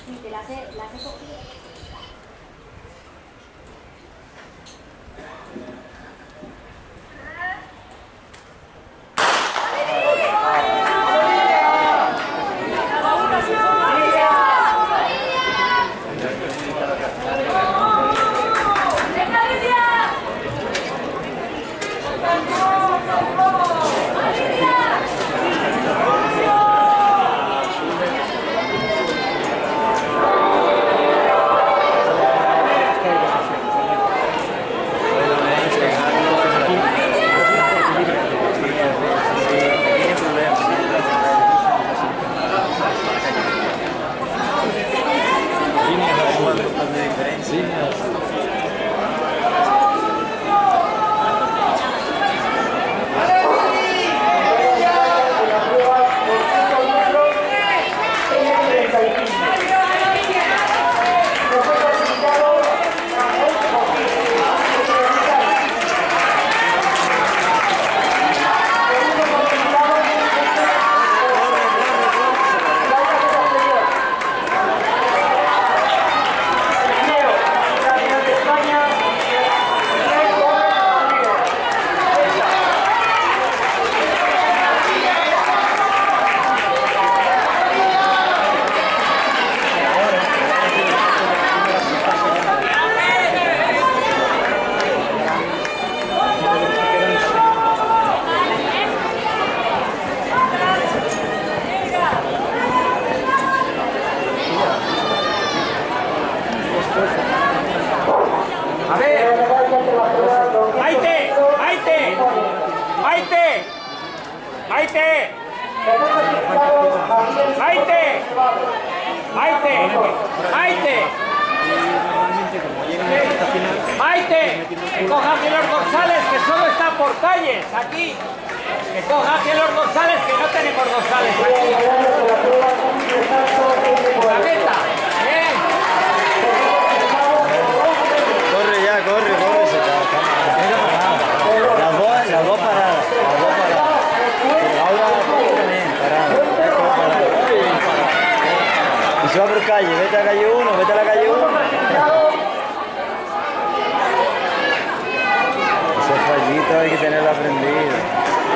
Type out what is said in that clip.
Sí, te las he cogido. Maite, que coja aquí los dorsales, que solo está por calles, aquí. Que coja aquí los dorsales, que no tenemos dorsales aquí. La meta, ¿eh? Corre ya, corre, se las dos paradas. Y se va por calle, vete a la calle 1, vete a la calle 1. Ese fallito hay que tenerlo aprendido.